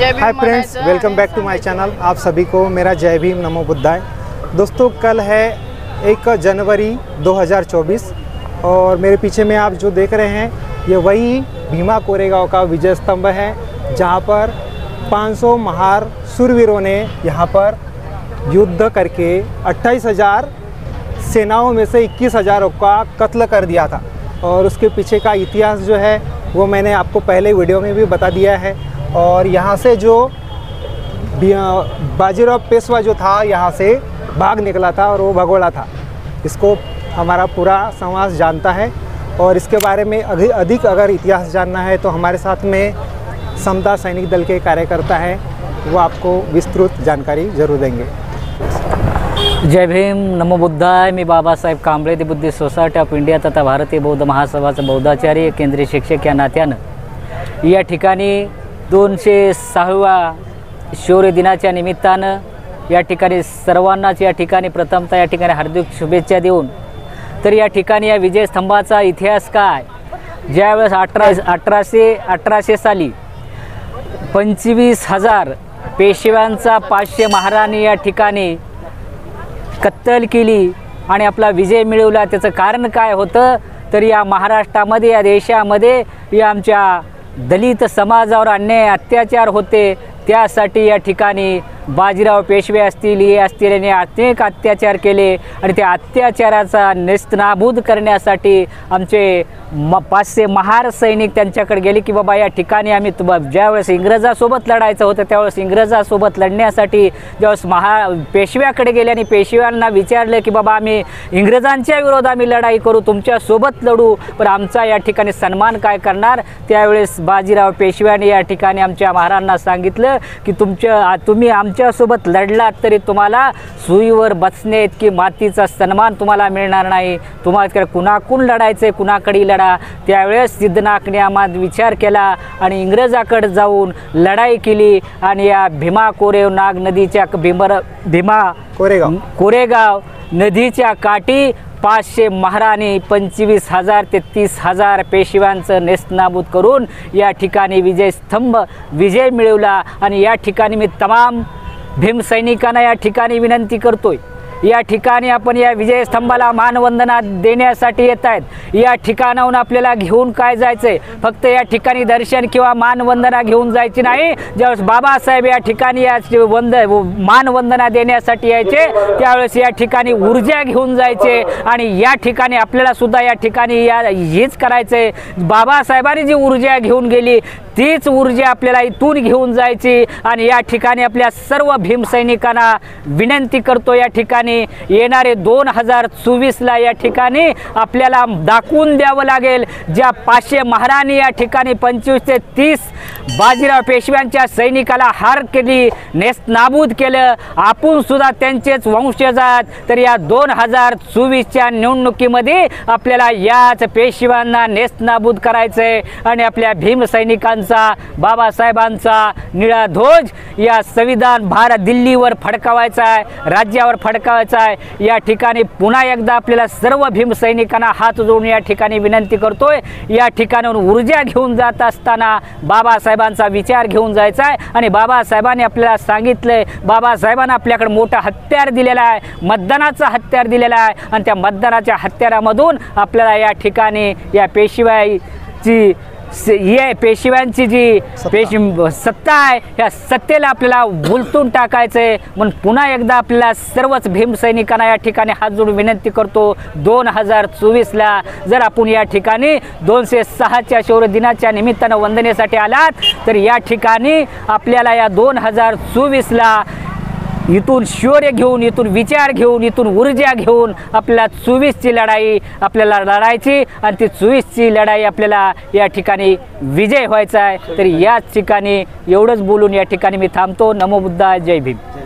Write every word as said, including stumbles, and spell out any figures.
High friends, welcome back to my channel. आप सभी को मेरा जय भीम, नमो बुद्धाय। दोस्तों, कल है एक जनवरी दो हज़ार चौबीस और मेरे पीछे में आप जो देख रहे हैं ये वही भीमा कोरेगांव का विजय स्तंभ है, जहां पर पाँच सौ महार शूरवीरों ने यहां पर युद्ध करके अट्ठाईस हज़ार सेनाओं में से इक्कीस हज़ारों का कत्ल कर दिया था। और उसके पीछे का इतिहास जो है वो मैंने आपको पहले वीडियो में भी बता दिया है। और यहाँ से जो बाजीराव पेशवा जो था यहाँ से भाग निकला था और वो भगोड़ा था। इसको हमारा पूरा समाज जानता है और इसके बारे में अधिक अगर इतिहास जानना है तो हमारे साथ में समता सैनिक दल के कार्यकर्ता हैं, वो आपको विस्तृत जानकारी जरूर देंगे। जय भीम, नमो बुद्धाय। मी Babasaheb Kamble, the Buddhist society of India तथा भारतीय बौद्ध महासभाचा बौद्धाचार्य केंद्रीय शिक्षक या नात्यानं या ठिकाणी दोनशे सहाव्या शौर्य दिनाच्या निमित्तानं या ठिकाणी सर्वांनाच या ठिकाणी प्रथमतः या ठिकाणी हार्दिक शुभेच्छा देऊन, तर या ठिकाणी या विजय स्तंभाचा इतिहास काय, ज्यावेळेस अठरा अठराशे अठराशे साली पंचवीस हजार पेशव्यांचा पाचशे महाराणी या ठिकाणी कत्तल केली आणि आपला विजय मिळवला, त्याचं कारण काय होतं तर या महाराष्ट्रामध्ये, या देशामध्ये या आमच्या दलित समाजावर अन्याय अत्याचार होते, त्यासाठी या ठिकाणी बाजीराव पेशवे असतील, हे असतील, यांनी अनेक अत्याचार केले आणि त्या अत्याचाराचा नेस्तनाबूद करण्यासाठी आमचे म पाचशे महार सैनिक त्यांच्याकडे गेले की बाबा या ठिकाणी आम्ही तुम ज्यावेळेस इंग्रजासोबत लढायचं होतं त्यावेळेस इंग्रजासोबत लढण्यासाठी ज्यावेळेस महा पेशव्याकडे गेले आणि पेशव्यांना विचारलं की बाबा आम्ही इंग्रजांच्या विरोधात आम्ही लढाई करू, तुमच्यासोबत लढू, पण आमचा या ठिकाणी सन्मान काय करणार। त्यावेळेस बाजीराव पेशव्याने या ठिकाणी आमच्या महाराजांना सांगितलं की तुमच्या तुम्ही आमच्यासोबत लढलात तरी तुम्हाला सुईवर बसणे इतकी मातीचा सन्मान तुम्हाला मिळणार नाही, तुम्हाला कुणाकून लढायचं, कुणाकडे लढा। त्यावेळेस सिद्धनाथने आम्हाला विचार केला आणि इंग्रजाकडे जाऊन लढाई केली आणि या भीमा कोरेगाव नाग नदीच्या भीमर भीमा कोरेगाव कोरेगाव नदीच्या काठी पाचशे महाराणी पंचवीस हजार ते तीस हजार पेशव्यांचं नेस्तनाबूद करून या ठिकाणी विजय स्तंभ विजय मिळवला। आणि या ठिकाणी मी तमाम भीम सैनिकांना या ठिकाणी विनंती करतोय, या ठिकाणी आपण या विजय स्तंभाला मानवंदना देण्यासाठी येत आहेत। या ठिकाणाहून आपल्याला घेऊन काय जायचंय, फक्त या ठिकाणी दर्शन किंवा मानवंदना घेऊन जायची नाही। ज्यावेळेस बाबासाहेब या ठिकाणी या वंद मानवंदना देण्यासाठी यायचे त्यावेळेस या ठिकाणी ऊर्जा घेऊन जायचे आणि या ठिकाणी आपल्याला सुद्धा या ठिकाणी या हेच करायचंय। बाबासाहेबांनी जी ऊर्जा घेऊन गेली तीच ऊर्जा आपल्याला इथून घेऊन जायची आणि या ठिकाणी आपल्या सर्व भीम सैनिकांना विनंती करतो, या ठिकाणी येणारे दोन हजार चोवीसला या ठिकाणी आपल्याला दाखवून द्यावं लागेल, ज्या पाचशे महाराणी या ठिकाणी पंचवीस ते तीस बाजीराव पेशव्यांच्या सैनिकाला हार केली, नेस्तनाबूद केलं, आपण सुद्धा त्यांचेच वंशज आहात। तर या दोन हजार चोवीसच्या निवडणुकीमध्ये आपल्याला याच पेशव्यांना नेस्तनाबूद करायचंय आणि आपल्या भीम सैनिकांचा बाबासाहेबांचा निळा ध्वज या संविधान भारत दिल्लीवर फडकावायचा आहे, राज्यावर फडकावायचा आहे। या ठिकाणी पुन्हा एकदा आपल्याला सर्व भीम सैनिकांना हात जोडून या ठिकाणी विनंती करतोय, या ठिकाणाहून ऊर्जा घेऊन जात असताना बाबासाहेबांचा विचार घेऊन जायचा आहे। आणि बाबासाहेबांनी आपल्याला सांगितलंय, बाबासाहेबांना आपल्याकडे मोठा हत्यार दिलेला आहे, मतदानाचा हत्यार दिलेला आहे आणि त्या मतदानाच्या हत्यारामधून आपल्याला या ठिकाणी या पेशवाईची ये पेशव्यांची जी पेश सत्ता आहे या सत्तेला आपल्याला उलटून टाकायचंय। म्हणून पुन्हा एकदा आपल्याला सर्वच भीम सैनिकांना या ठिकाणी हात जोडून विनंती करतो, दोन हजार चोवीसला जर आपण या ठिकाणी दोनशे सहाच्या शौर्य दिनाच्या निमित्तानं वंदनेसाठी आलात तर या ठिकाणी आपल्याला या दोन हजार चोवीसला इथून शौर्य घेऊन, इथून विचार घेऊन, इथून ऊर्जा घेऊन आपल्याला चोवीसची लढाई आपल्याला लढायची आणि ती चोवीसची लढाई आपल्याला या ठिकाणी विजय व्हायचा आहे। तर याच ठिकाणी एवढंच बोलून या ठिकाणी मी थांबतो। नमो बुद्धाय, जय भीम।